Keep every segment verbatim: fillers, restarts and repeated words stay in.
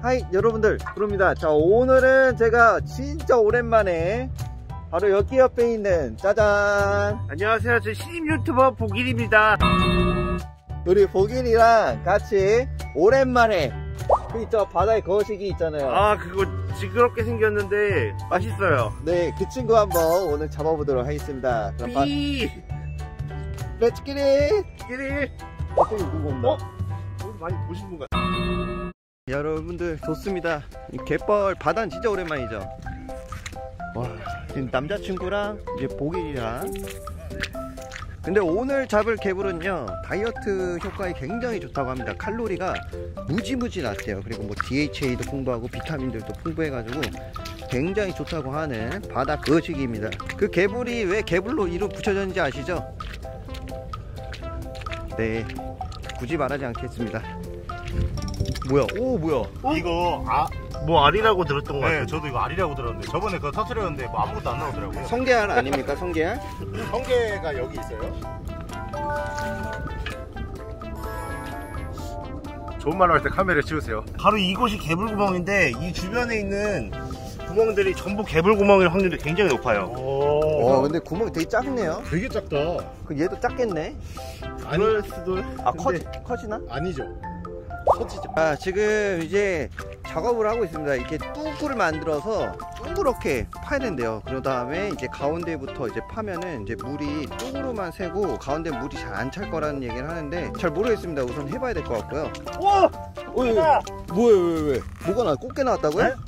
하이 여러분들, 부릅니다. 자, 오늘은 제가 진짜 오랜만에 바로 여기 옆에 있는 짜잔, 안녕하세요, 저 신임 유튜버 보길입니다. 우리 보길이랑 같이 오랜만에 그 있죠, 바다의 거시기 있잖아요. 아, 그거 징그럽게 생겼는데 맛있어요. 네, 그 친구 한번 오늘 잡아보도록 하겠습니다. 그럼 바... 삐 렛츠 기릿! 끼리. 어떻게 누구 온다? 어? 많이 보신 분 같아. 여러분들 좋습니다. 이 갯벌 바다는 진짜 오랜만이죠. 와, 지금 남자친구랑 이제 보길이랑. 근데 오늘 잡을 개불은요, 다이어트 효과에 굉장히 좋다고 합니다. 칼로리가 무지무지 낮대요. 그리고 뭐 디에이치에이도 풍부하고 비타민들도 풍부해가지고 굉장히 좋다고 하는 바다 거시기입니다. 그 개불이 왜 개불로 이름 붙여졌는지 아시죠? 네, 굳이 말하지 않겠습니다. 뭐야? 오, 뭐야? 어? 이거 아, 뭐 알이라고 들었던 거 같아요. 네, 저도 이거 알이라고 들었는데 저번에 그거 터트렸는데 뭐 아무것도 안 나오더라고요. 성게알 아닙니까? 성게알? 성게가 여기 있어요. 좋은 말로 할 때 카메라 치우세요. 바로 이곳이 개불구멍인데 이 주변에 있는 구멍들이 전부 개불구멍일 확률이 굉장히 높아요. 오, 와, 근데 구멍이 되게 작네요. 되게 작다. 그 얘도 작겠네. 아니, 그럴 수도. 아, 커, 근데 커지나? 아니죠. 커지죠. 아, 지금 이제 작업을 하고 있습니다. 이렇게 뚜구를 만들어서 둥그렇게 파야 된대요. 그런 다음에 이제 가운데부터 이제 파면은 이제 물이 뚜구로만 새고 가운데 물이 잘 안 찰 거라는 얘기를 하는데 잘 모르겠습니다. 우선 해봐야 될 것 같고요. 와! 왜, 왜, 뭐야, 왜, 왜? 뭐가 나, 꽃게 나왔다고요? 네?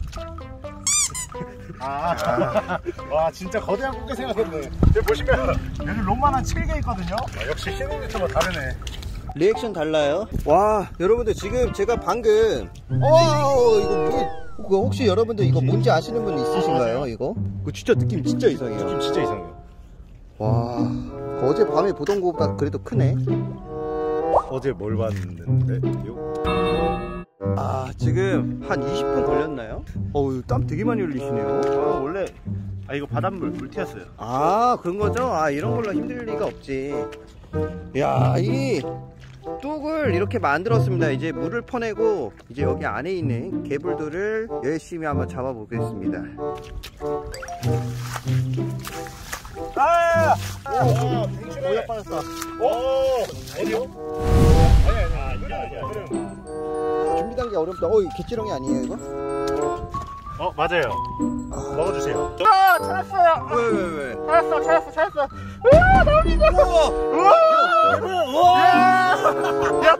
아, 와, 진짜 거대한 꽃게 생각했네. 여기 보시면 여기 롬만한 칠 개 있거든요. 아, 역시 신인 유튜버 다르네. 리액션 달라요. 와, 여러분들 지금 제가 방금 어 이거 뭐, 그거 혹시 여러분들 이거 뭔지 아시는 분 있으신가요? 이거? 그거 진짜 느낌 진짜 이상해요. 느낌 진짜 이상해요. 와, 어제 밤에 보던 거보다 그래도 크네. 어제 뭘 봤는데? 아, 지금 한 이십 분 걸렸나요? 어우, 땀 되게 많이 흘리시네요. 아, 원래 아 이거 바닷물 물 튀었어요. 아, 그런 거죠? 아, 이런 걸로 힘들 리가 없지. 야, 이 뚝을 이렇게 만들었습니다. 이제 물을 퍼내고 이제 여기 안에 있는 개불들을 열심히 한번 잡아 보겠습니다. 아! 아! 뱅출에 빠졌다. 오! 어디요? 아니 아니 아니 아니 아니. 준비 단계 어렵다. 어, 이거 개찌렁이 아니에요, 이거? 어, 맞아요. 아, 먹어주세요. 아, 찾았어요. 왜, 왜, 왜? 찾았어, 찾았어, 찾았어. 우와, 나옵니다. 우와! 우와! 야,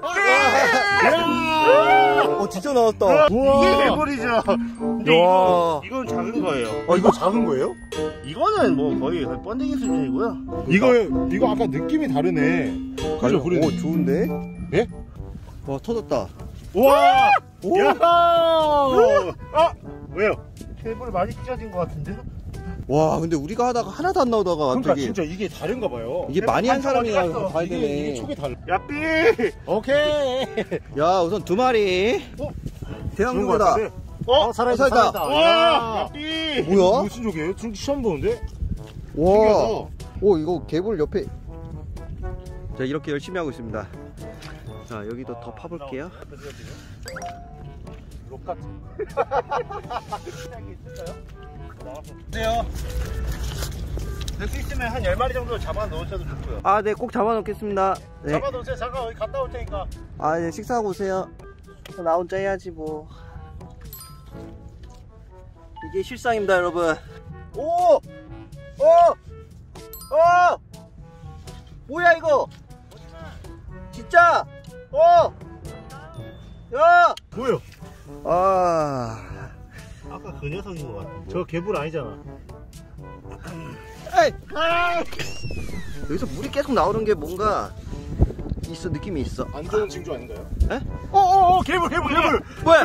어, 진짜 나왔다. 이게 개불이죠. 근데 이거, 이건 작은 거예요. 어, 이거 작은 거예요? 이거는 뭐 거의 번데기 수준이고요. 이거 이거 아까 느낌이 다르네. 그죠? 그래. 오, 좋은데? 예? 와, 터졌다. 우와! 오! 야! 아! 왜요? 개불 많이 찢어진 것 같은데? 와, 근데 우리가 하다가 하나도 안 나오다가 그러니까 갑자기 진짜 이게 다른가 봐요. 이게 많이 한 사람이라 갔어. 봐야 이게, 되네. 이게 촉이 달라. 야, 삐! 오케이. 야, 우선 두 마리. 어? 대왕조개다. 어, 살아있다, 어, 살아있다. 살아있다. 와! 야. 야, 삐! 뭐야? 무슨 조개예요? 지금 처음 보는데? 와. 신기하다. 오, 이거 개불 옆에. 자, 이렇게 열심히 하고 있습니다. 자, 여기도 더 파볼게요. 록 같은. 보세요. 될 수 있으면 한 열 마리 정도 잡아 놓으셔도 좋고요. 아, 네, 꼭 잡아 놓겠습니다. 네. 잡아놓으세요. 잠깐 어디 갔다 올 테니까. 아, 네, 식사하고 오세요. 나 혼자 해야지 뭐. 이게 실상입니다, 여러분. 오! 어! 어! 뭐야 이거? 진짜! 어! 야! 뭐요? 아, 아까 그 녀석인 것 같은데. 저 개불 아니잖아. 에이! 여기서 물이 계속 나오는 게 뭔가 있어, 느낌이 있어. 안 좋은 징조 아닌가요? 에? 어어어 개불 개불 개불. 뭐야?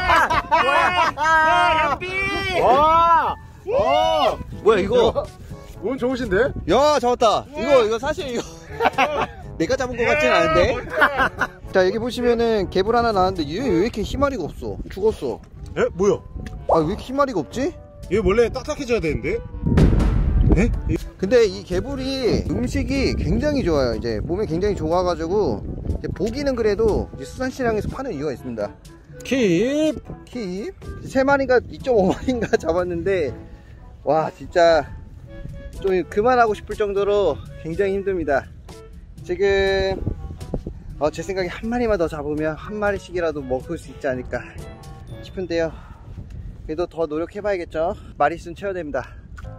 아, 야, 삐! 와! 와! 뭐야 이거? 운 좋으신데? 야, 잡았다. 이거 이거 사실 이거 내가 잡은 것 같진 않은데. 자, 여기 보시면은 개불 하나 나왔는데 얘 왜 이렇게 희마리가 없어? 죽었어. 에? 뭐야? 아, 왜 이렇게 희마리가 없지? 얘 원래 딱딱해져야 되는데? 에? 근데 이 개불이 음식이 굉장히 좋아요. 이제 몸에 굉장히 좋아가지고 이제 보기는 그래도 이제 수산시장에서 파는 이유가 있습니다. 킵! 킵 세 마리가 이 점 오 마리인가 잡았는데 와 진짜 좀 그만하고 싶을 정도로 굉장히 힘듭니다. 지금 어, 제 생각에 한 마리만 더 잡으면 한 마리씩이라도 먹을 수 있지 않을까 싶은데요. 그래도 더 노력해 봐야겠죠. 마리수는 채워야 됩니다.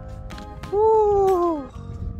오.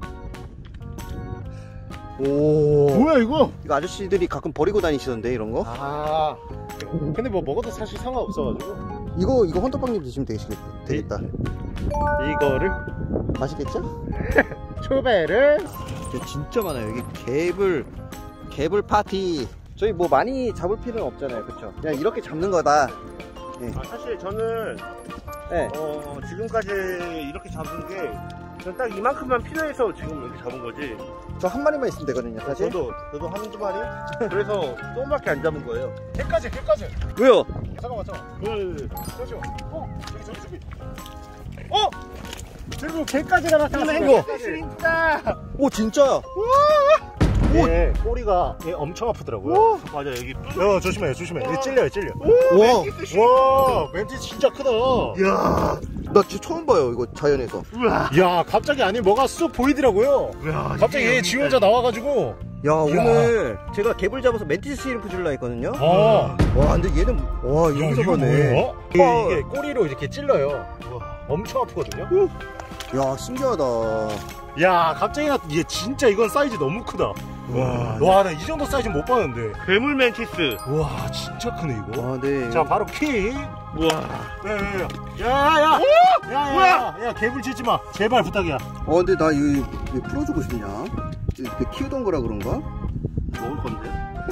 오 뭐야 이거? 이거 아저씨들이 가끔 버리고 다니시던데 이런 거. 아 근데 뭐 먹어도 사실 상관없어가지고 이거 이거 헌터빵님 드시면 되시겠다. 되겠다. 이거를 맛있겠죠? 초배를 이게 진짜 많아요. 여기 개불 개불 파티. 저희 뭐 많이 잡을 필요는 없잖아요, 그렇죠? 그냥 이렇게 잡는 거다. 네. 아, 사실 저는 네. 어, 지금까지 이렇게 잡은 게 딱 이만큼만 필요해서 지금 이렇게 잡은 거지. 저 한 마리만 있으면 되거든요, 사실. 저도 저도 한두 마리. 그래서 조금밖에 안 잡은 거예요. 개까지 개까지. 왜요? 잠깐만 잠깐만. 그 잠시만. 어 저기 저기 저기. 어 그리고 개까지가 나타났네. 이거. 슈림프다. 오 진짜야. 얘 꼬리가 얘 엄청 아프더라고요. 맞아 여기. 야 조심해 조심해. 얘 찔려요 찔려. 와. 와 멘티 진짜 크다. 이야. 나 진짜 처음 봐요, 이거 자연에서. 야 갑자기 아니 뭐가 쑥 보이더라고요. 우와, 갑자기 얘 지 혼자 나와가지고. 야, 오늘 제가 개불 잡아서 멘티스 시림프 줄라 했거든요. 아. 와, 근데 얘는 와 여기서 봤네. 어? 이게, 이게 꼬리로 이렇게 찔러요. 엄청 아프거든요. 야, 신기하다. 야 갑자기 나 얘 진짜 이건 사이즈 너무 크다. 와, 와 나 이 정도 사이즈 못 봤는데. 괴물 멘티스. 와 진짜 크네 이거. 아, 네. 자 바로 키. 우와. 야야야. 야야야. 야 개불 치지 마. 제발 부탁이야. 어, 근데 나 이거 왜 풀어주고 싶냐? 이거 키우던 거라 그런가? 먹을 건데.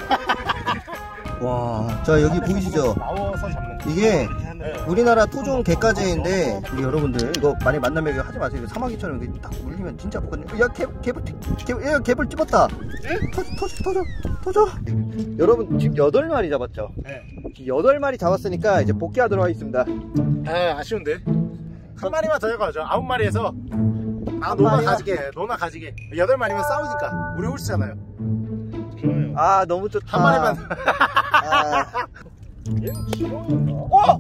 와, 자 여기 보이시죠? 나와서 잡는 거. 이게 네. 우리나라 토종 개까지인데 우리 여러분들 이거 많이 만나면 이거 하지 마세요. 이거 사마귀처럼 이렇게 딱 물리면 진짜 아프거든요. 야, 개, 개불, 개, 야, 개불 집었다. 터져, 터져, 터져, 터져. 여러분 지금 여덟 마리 잡았죠? 네. 여덟 마리 잡았으니까 이제 복귀하도록 하겠습니다. 아 아쉬운데. 한 마리만 더 해가죠. 아홉 마리에서. 아 한 노나 마리야? 가지게. 노나 가지게. 여덟 마리면 싸우니까. 우리 홀수잖아요. 좋아요. 아, 너무 좋다. 한 마리만. 아, 얘는 길어. 어!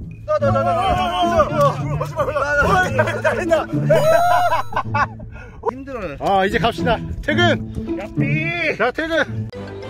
힘들어요. 아 이제 갑시다. 퇴근. 야삐. 자 퇴근.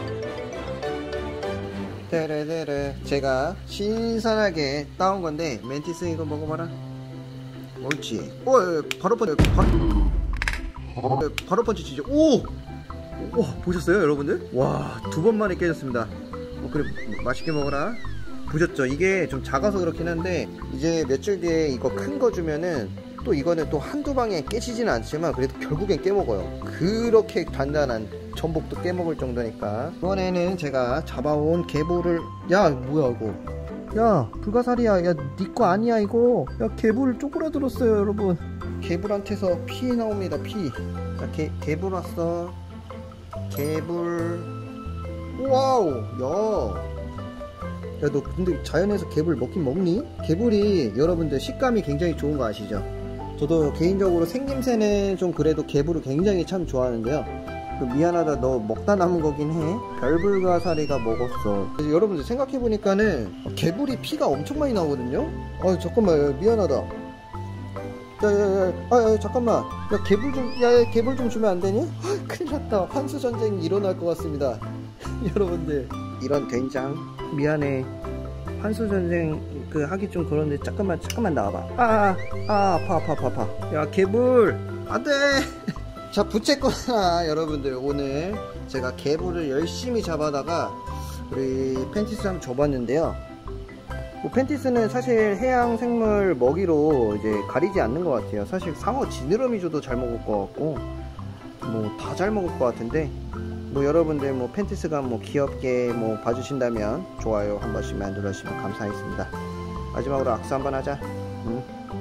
테레레레. 제가 신선하게 따온 건데 멘티스 이거 먹어봐라. 옳지. 오, 바로 펀치. 바로, 어, 바로 펀치 치죠. 오! 오, 보셨어요 여러분들? 와, 두 번 만에 깨졌습니다. 어, 그래, 맛있게 먹어라. 보셨죠? 이게 좀 작아서 그렇긴 한데 이제 며칠 뒤에 이거 큰 거 주면은 또 이거는 또 한두 방에 깨지지는 않지만 그래도 결국엔 깨먹어요. 그렇게 단단한 전복도 깨먹을 정도니까. 이번에는 제가 잡아온 개불을. 야, 뭐야 이거. 야, 불가사리야. 야, 니 거 아니야 이거. 야, 개불 쪼그라들었어요 여러분. 개불한테서 피 나옵니다. 피. 자, 개, 개불 왔어. 개불. 와우. 야, 야, 너 근데 자연에서 개불 먹긴 먹니? 개불이 여러분들 식감이 굉장히 좋은 거 아시죠? 저도 개인적으로 생김새는 좀 그래도 개불을 굉장히 참 좋아하는데요. 그 미안하다, 너 먹다 남은 거긴 해. 별불가사리가 먹었어. 그래서 여러분들 생각해보니까는 개불이 피가 엄청 많이 나오거든요. 아, 잠깐만, 미안하다. 야야야, 아, 야, 잠깐만. 야, 개불 좀, 야, 야, 개불 좀 주면 안 되니? 헉, 큰일 났다. 환수 전쟁이 일어날 것 같습니다. 여러분들, 이런 된장 미안해. 환수 전쟁 그 하기 좀 그런데 잠깐만 잠깐만 나와봐. 아, 아, 아 아파 아파 아파 아파. 야, 개불 안돼. 자, 부채거나 여러분들, 오늘 제가 개불을 열심히 잡아다가 우리 펜티스 한번 줘봤는데요. 뭐 펜티스는 사실 해양 생물 먹이로 이제 가리지 않는 것 같아요. 사실 상어 지느러미 줘도 잘 먹을 것 같고 뭐 다 잘 먹을 것 같은데, 뭐 여러분들 뭐 펜티스가 뭐 귀엽게 뭐 봐주신다면 좋아요 한 번씩만 눌러주시면 감사하겠습니다. 마지막으로 악수 한번 하자. 응?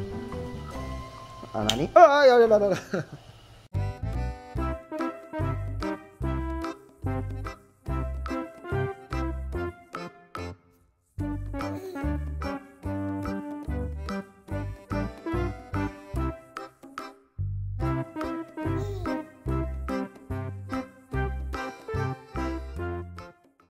안 하니? 아, 야야야야.